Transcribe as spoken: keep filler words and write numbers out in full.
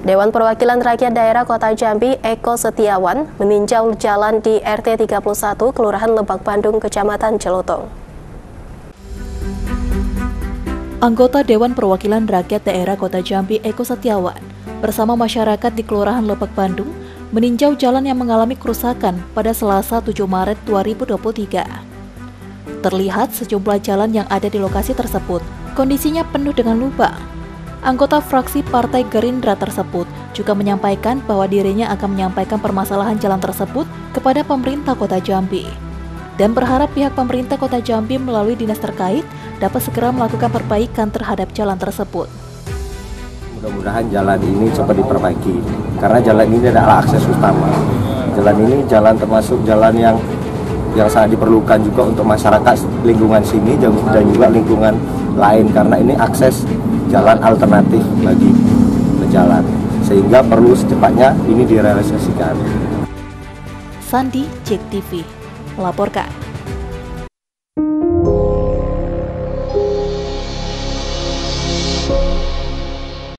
Dewan Perwakilan Rakyat Daerah Kota Jambi Eko Setiawan meninjau jalan di R T tiga puluh satu Kelurahan Lebak Bandung, Kecamatan Celotong. Anggota Dewan Perwakilan Rakyat Daerah Kota Jambi Eko Setiawan bersama masyarakat di Kelurahan Lebak Bandung meninjau jalan yang mengalami kerusakan pada Selasa tujuh Maret dua ribu dua puluh tiga. Terlihat sejumlah jalan yang ada di lokasi tersebut kondisinya penuh dengan lubang. Anggota fraksi Partai Gerindra tersebut juga menyampaikan bahwa dirinya akan menyampaikan permasalahan jalan tersebut kepada pemerintah Kota Jambi dan berharap pihak pemerintah Kota Jambi melalui dinas terkait dapat segera melakukan perbaikan terhadap jalan tersebut. Mudah-mudahan jalan ini cepat diperbaiki karena jalan ini adalah akses utama. Jalan ini jalan termasuk jalan yang yang sangat diperlukan juga untuk masyarakat lingkungan sini dan juga lingkungan lain karena ini akses jalan alternatif bagi pejalan, sehingga perlu secepatnya ini direalisasikan. Sandi, J E K T V, melaporkan.